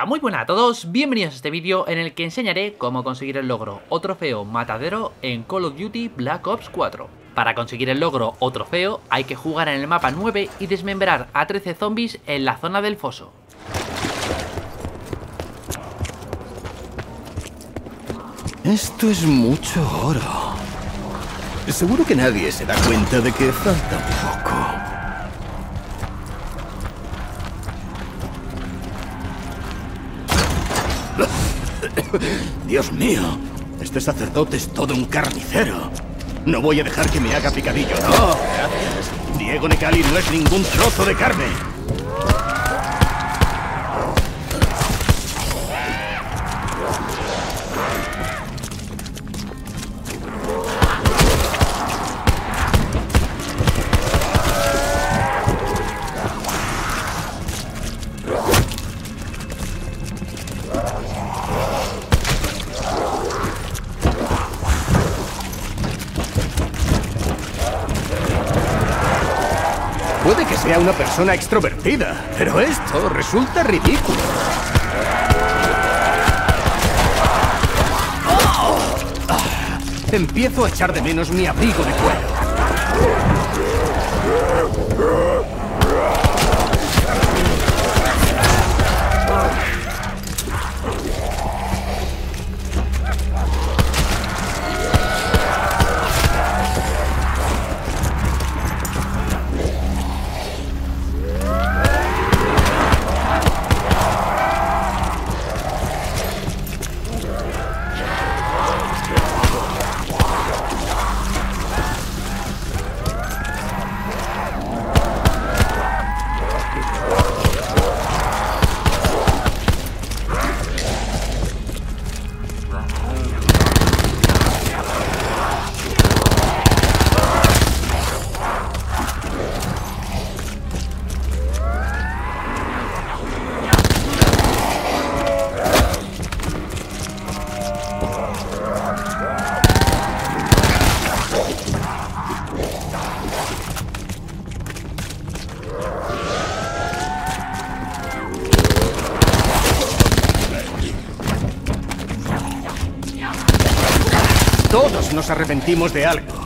Hola, muy buenas a todos, bienvenidos a este vídeo en el que enseñaré cómo conseguir el logro o trofeo matadero en Call of Duty Black Ops 4. Para conseguir el logro o trofeo hay que jugar en el mapa 9 y desmembrar a 13 zombies en la zona del foso. Esto es mucho oro. Seguro que nadie se da cuenta de que falta poco. Dios mío, este sacerdote es todo un carnicero. No voy a dejar que me haga picadillo, no. Gracias. Diego Necali no es ningún trozo de carne. Puede que sea una persona extrovertida, pero esto resulta ridículo. Empiezo a echar de menos mi abrigo de cuero. Todos nos arrepentimos de algo.